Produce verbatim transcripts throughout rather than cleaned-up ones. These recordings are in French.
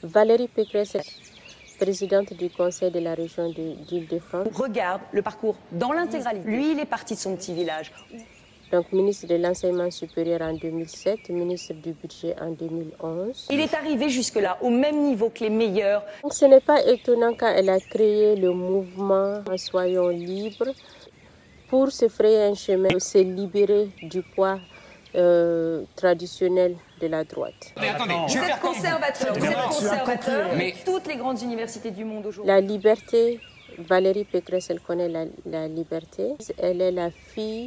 Valérie Pécresse, présidente du conseil de la région d'Île-de-France. Regarde le parcours dans l'intégralité. Lui, il est parti de son petit village. Donc ministre de l'enseignement supérieur en deux mille sept, ministre du budget en deux mille onze. Il est arrivé jusque-là, au même niveau que les meilleurs. Donc ce n'est pas étonnant quand elle a créé le mouvement Soyons libres pour se frayer un chemin, se libérer du poids euh, traditionnel de la droite. Mais attendez, Vous je vais êtes faire comme vous. conservateur, vous êtes conservateur. Mais toutes les grandes universités du monde aujourd'hui. La liberté, Valérie Pécresse, elle connaît la, la liberté. Elle est la fille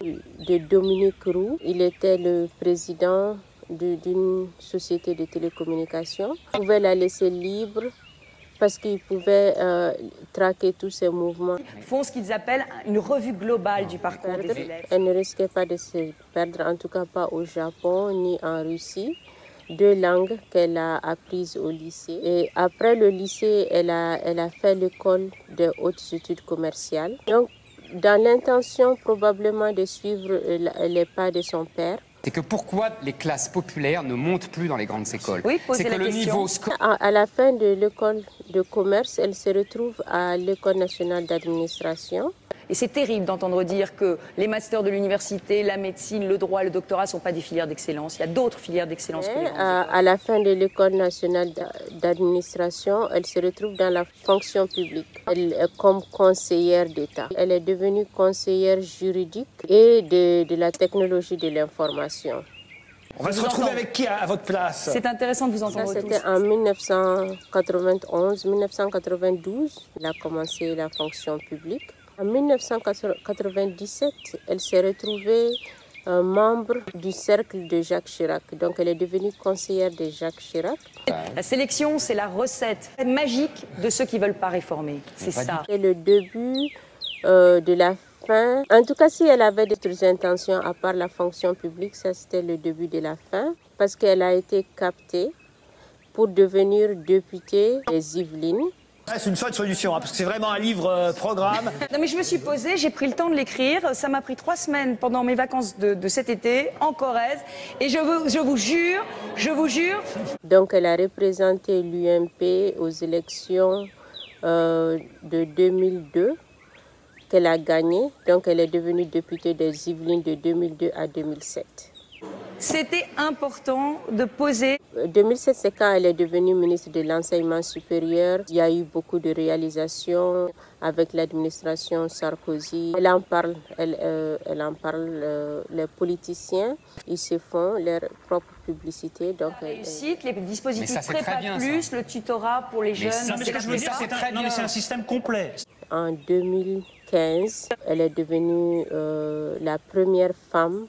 de Dominique Roux. Il était le président d'une société de télécommunications. On pouvait la laisser libre parce qu'il pouvait euh, traquer tous ses mouvements. Ils font ce qu'ils appellent une revue globale du parcours des élèves. Elle ne risquait pas de se perdre, en tout cas pas au Japon ni en Russie. Deux langues qu'elle a apprises au lycée. Et après le lycée, elle a, elle a fait l'école des hautes études commerciales. Donc, dans l'intention probablement de suivre les pas de son père. C'est que pourquoi les classes populaires ne montent plus dans les grandes écoles? Oui, posez c'est que la le question. niveau scolaire. À, à la fin de l'école de commerce, elle se retrouve à l'école nationale d'administration. Et c'est terrible d'entendre dire que les masters de l'université, la médecine, le droit, le doctorat ne sont pas des filières d'excellence. Il y a d'autres filières d'excellence que les grandes à, à la fin de l'école nationale d'administration, elle se retrouve dans la fonction publique elle est comme conseillère d'État. Elle est devenue conseillère juridique et de, de la technologie de l'information. On va se retrouver avec qui à, à votre place? C'est intéressant de vous entendre Ça, tous. c'était en mille neuf cent quatre-vingt-onze mille neuf cent quatre-vingt-douze. Elle a commencé la fonction publique. En mille neuf cent quatre-vingt-dix-sept, elle s'est retrouvée euh, membre du cercle de Jacques Chirac. Donc, elle est devenue conseillère de Jacques Chirac. La sélection, c'est la recette magique de ceux qui ne veulent pas réformer. C'est ça. C'est le début euh, de la fin. En tout cas, si elle avait d'autres intentions à part la fonction publique, ça c'était le début de la fin. Parce qu'elle a été captée pour devenir députée des Yvelines. C'est une bonne solution, hein, parce que c'est vraiment un livre euh, programme. Non mais je me suis posée, j'ai pris le temps de l'écrire. Ça m'a pris trois semaines pendant mes vacances de, de cet été en Corrèze. Et je vous, je vous jure, je vous jure. Donc elle a représenté l'U M P aux élections euh, de deux mille deux qu'elle a gagné. Donc elle est devenue députée des Yvelines de deux mille deux à deux mille sept. C'était important de poser. deux mille sept, c'est quand elle est devenue ministre de l'enseignement supérieur. Il y a eu beaucoup de réalisations avec l'administration Sarkozy. Elle en parle, elle, euh, elle en parle. Euh, les politiciens, ils se font leur propre publicité. Donc, la réussite, les dispositifs ça, Prépa bien, plus, ça. le tutorat pour les Mais jeunes. ça, Non, mais ce que je veux dire, c'est un, non, mais c'est un système complet. En deux mille quinze, elle est devenue euh, la première femme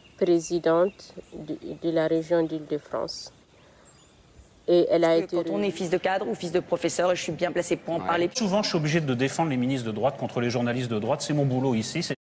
présidente de, de la région d'Île-de-France. Et elle a été... Quand on est fils de cadre ou fils de professeur, je suis bien placée pour en Ouais. parler. Souvent, je suis obligé de défendre les ministres de droite contre les journalistes de droite. C'est mon boulot ici.